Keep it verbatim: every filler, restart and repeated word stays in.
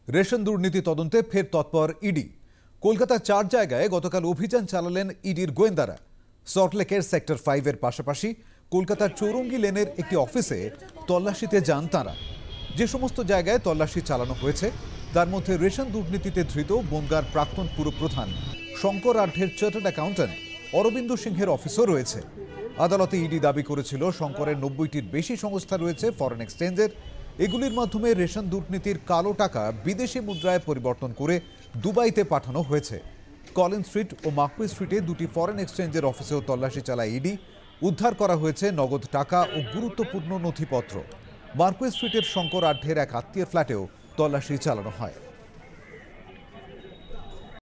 Ration দুর্নীতি তদন্তে ফের তৎপর ইডি। কলকাতার চার জায়গায় গতকাল অভিযান চালালেন ইডির গোয়েন্দারা। সল্টলেকের সেক্টর ফাইভ এর পাশাপাশি কলকাতার চৌরঙ্গি লেনের একটি অফিসে তল্লাশিতে যান তাঁরা। যে সমস্ত জায়গায় তল্লাশি চালানো হয়েছে তার মধ্যে রেশন দুর্নীতিতে ধৃত বনগাঁর প্রাক্তন পুরপ্রধান শঙ্কর আঢ্যের চার্টার্ড অ্যাকাউন্ট্যান্ট অরবিন্দ সিংহের অফিসও রয়েছে। আদালতে ইডি দাবি করেছিল শঙ্করের নব্বইটির বেশি সংস্থা রয়েছে ফরেন এক্সচেঞ্জের। এগুলির মাধ্যমে রেশন দুর্নীতির কালো টাকা বিদেশি মুদ্রায় পরিবর্তন করে দুবাইতে পাঠানো হয়েছে। কলিন স্ট্রিট ও মার্কুই স্ট্রিটে দুটি ফরেন এক্সচেঞ্জের অফিসেও তল্লাশি চালায় ইডি। উদ্ধার করা হয়েছে নগদ টাকা ও গুরুত্বপূর্ণ নথিপত্র। মার্কুই স্ট্রিটের শঙ্কর আঢ্যের এক আত্মীয়ের ফ্ল্যাটেও তল্লাশি চালানো হয়।